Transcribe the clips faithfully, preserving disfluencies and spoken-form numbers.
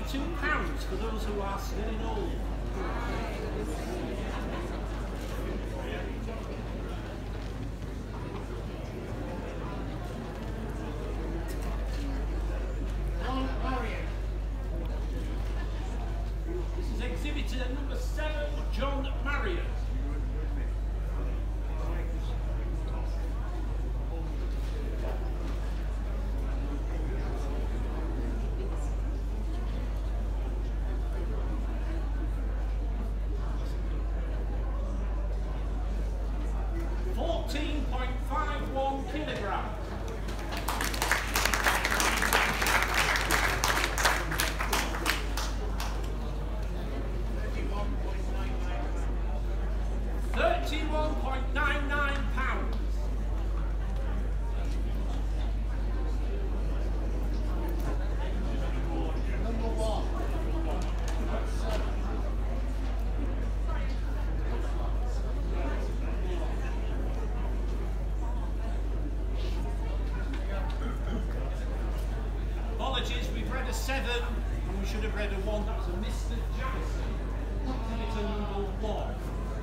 twenty-two pounds for those who are still in all. This is exhibitor number seven, John Handran. fourteen point five one kilograms. thirty-one point nine nine pounds. Number one. Apologies, we've read a seven and we should have read a one. That was a Mister Jackson. It's a number one.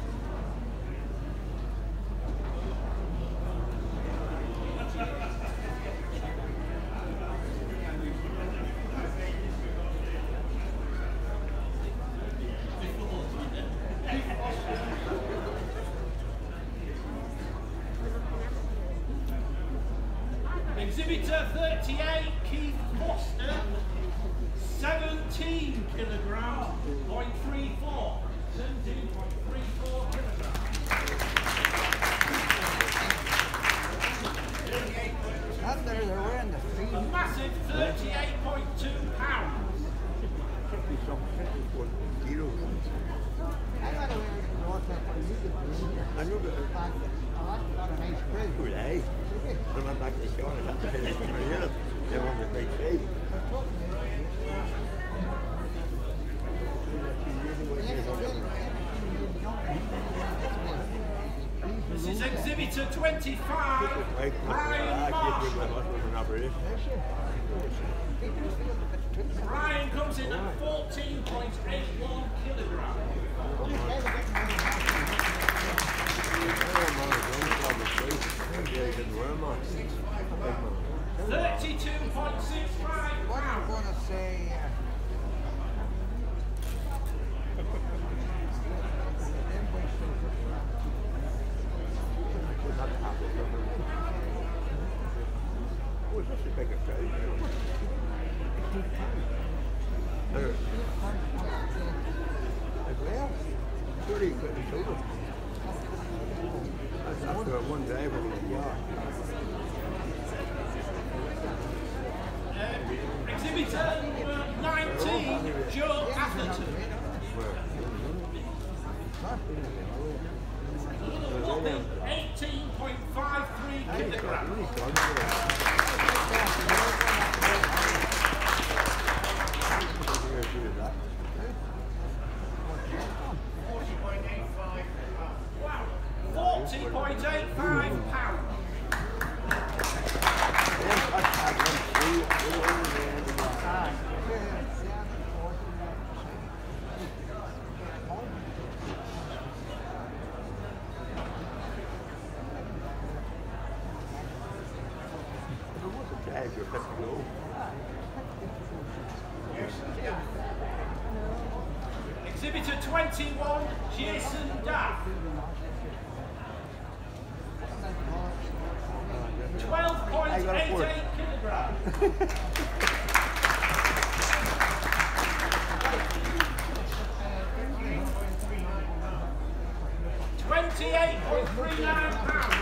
Exhibitor thirty-eight, Keith Foster, seventeen kilograms, point three four. seventeen point three four kilograms. Up there, they're wearing the feet. A massive thirty-eight point two pounds. I got to wear it north that one. You could I knew that. Oh, that's got a nice prison. Good, eh? I went back to the shore and had to finish my unit. They want the big shape. This is exhibitor twenty-five, Brian Marshall. Brian comes in at fourteen point eight one kilograms. thirty-two point six five pounds. What I'm going to say. Uh, Oh, it's such a big affair. Well, thirty quid a total. That's after one driver in the yard. Uh, exhibitor number nineteen, Joe Atherton. eighteen point five three kilograms. Wow, forty point eight five pounds. Exhibitor twenty-one, Jason Duff. twelve point eight eight kilograms. twenty-eight point three nine pounds.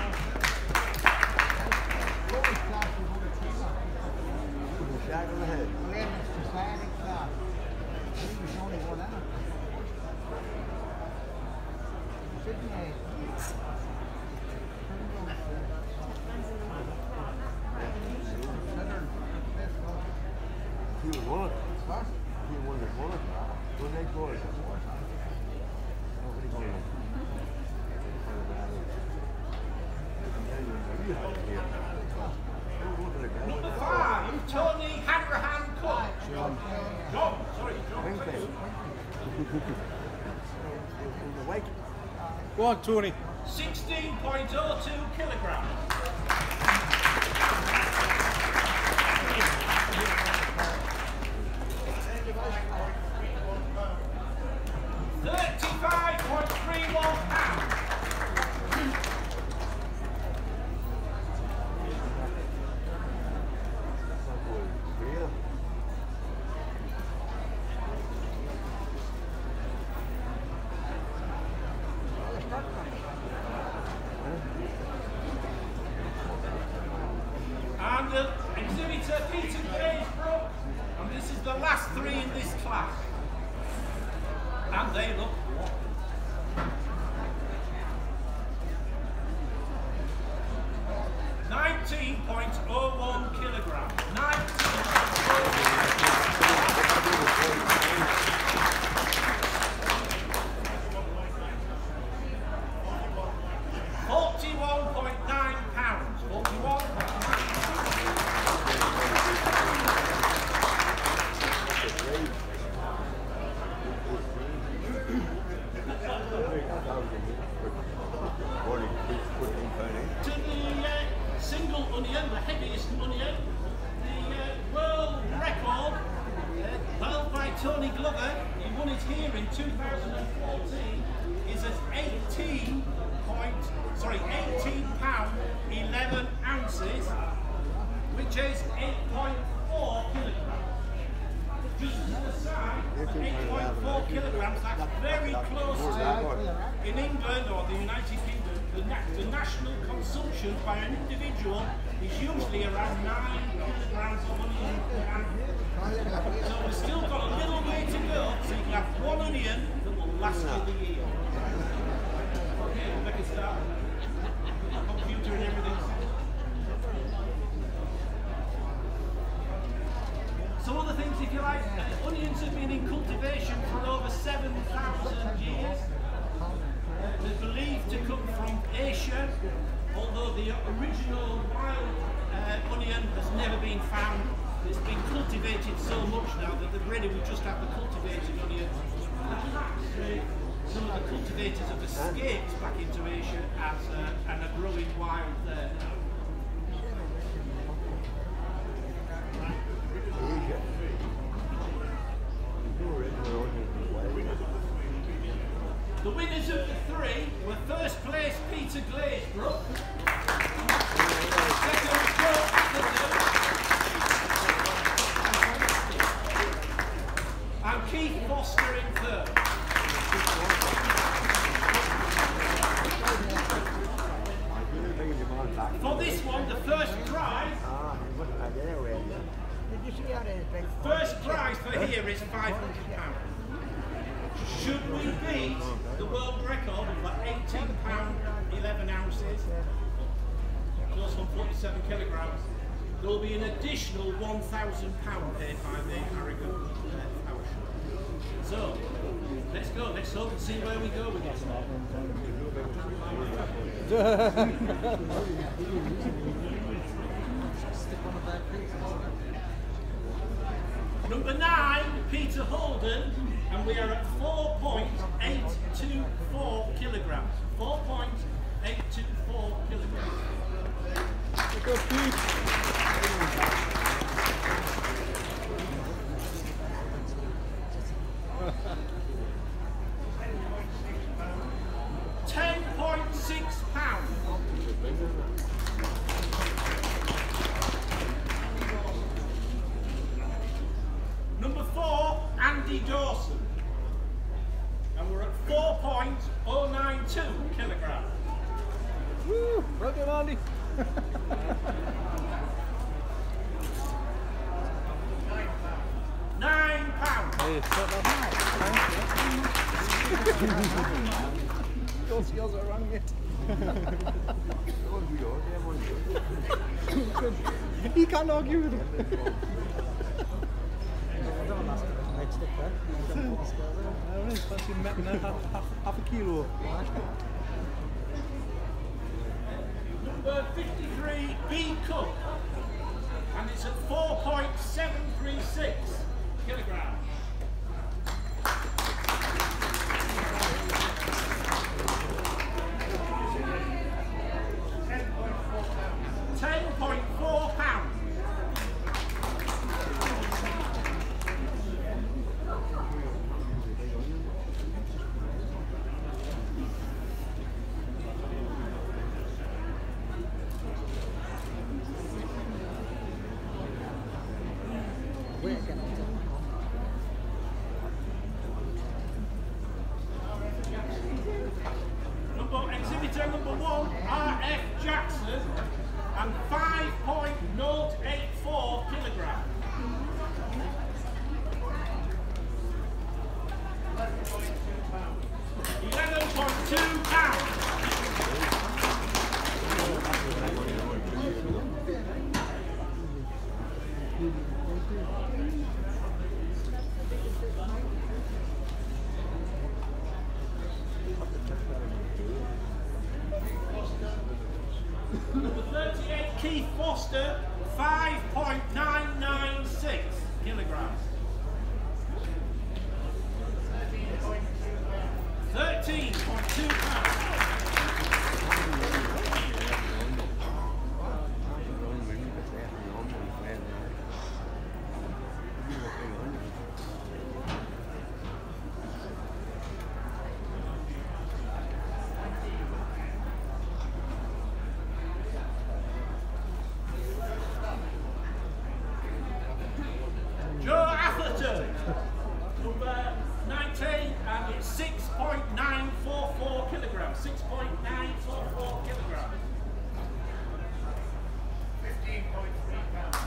Go on, Tony. sixteen point oh two kilograms. thirty-five point three one pounds. And uh, exhibitor Peter Glazebrook, and this is the last three in this class. And they look nineteen point oh one kilograms. forty-one point nine pounds. forty-one. To the uh, single onion, the heaviest onion, the uh, world record uh, held by Tony Glover, he won it here in two thousand fourteen, is at eighteen point, sorry, eighteen pound eleven ounces, which is eight point four kilograms. Just to the side, eight point four kilograms, that's very close to, in England or the United Kingdom, the, na the national consumption by an individual is usually around nine kilograms of onion per annum. So we've still got a little way to go, so you can have one onion that will last you the year. Okay, we'll make a start. Computer and everything. Some other things, if you like, uh, onions have been in cultivation for over seven thousand years. They're believed to come from Asia, although the original wild uh, onion has never been found. It's been cultivated so much now that really we just have the cultivated onion. Perhaps uh, some of the cultivators have escaped back into Asia as, uh, and are growing wild there now. The winners of the three were first place Peter Glazebrook, second Joe Atherton, and Keith Foster in third. For this one, the first prize, first prize for here is five hundred pounds. Should we beat the world record of like eighteen pound eleven ounces, close on forty-seven kilograms, there will be an additional one thousand pounds paid by the Harrogate uh, Power Show. So, let's go, let's hope and see where we go with this. Number nine, Peter Holden, and we are at four point eight two four kilograms. four point eight two four kilograms. ten point six pounds. Number four, Andy Dawson. And we're at four point oh nine two kilograms. Woo! Well done, Andy. Nine pounds. Hey, it's not that Your skills are wrong yet. He can't argue with it. half, half, half a kilo. Number fifty-three, B Cook, and it's at four point seven three six kilograms. Keith Foster, five point nine nine six kilograms. thirteen point two pounds. Joe Atherton, number nineteen, and it's six point nine four four kilograms. six point nine four four kilograms. fifteen point three pounds.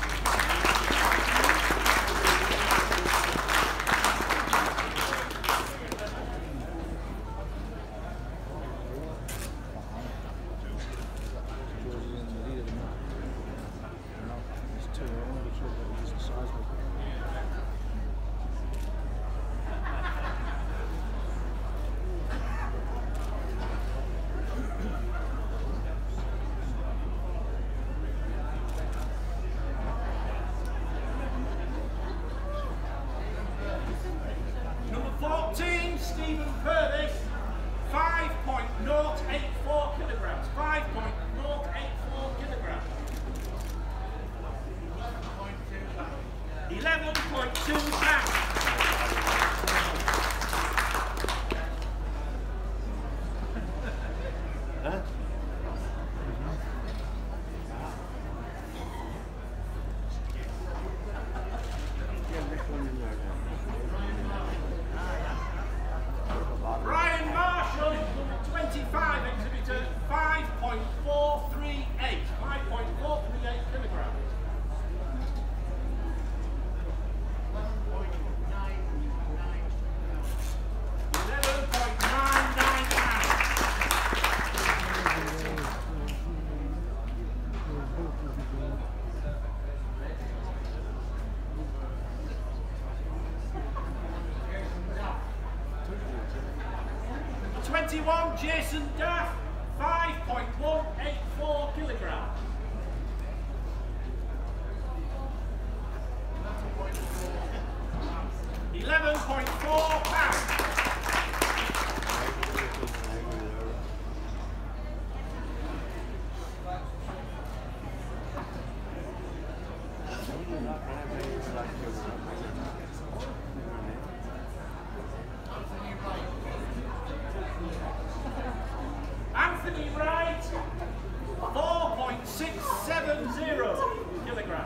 fourteen, Stephen Purvis, five point zero eight four kilograms. five point zero eight four kilograms. eleven point two pounds. Huh? Brian Marshall, number twenty-five, exhibitor, five point four three eight. five point four three eight kilograms. eleven point nine nine pounds. twenty-one, Jason Duff, five point one eight four kilograms. eleven point four pounds. Anthony Wright, four point six seven zero kilograms.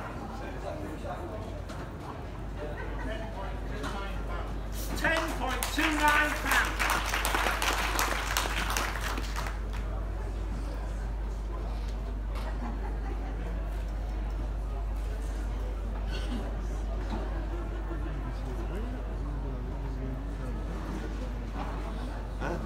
ten point two nine pounds. Huh?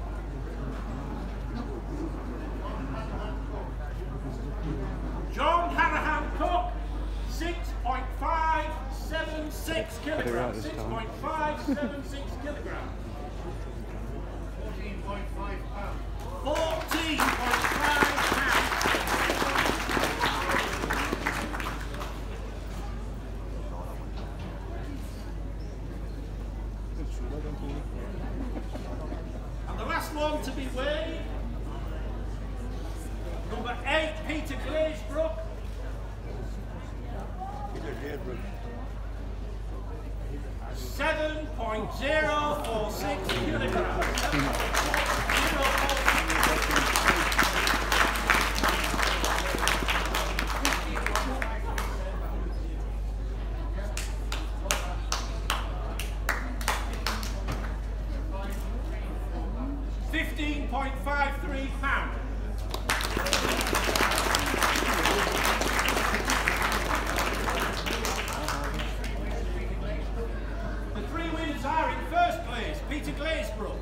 John Handran Cook, six point five seven six kilograms. six point five seven six kilograms. fourteen point five pounds. fourteen point five pounds. And the last one to be weighed, number eight, Peter Glazebrook. seven point zero four six kilograms. fifteen point five three pounds. The three winners are in first place, Peter Glazebrook,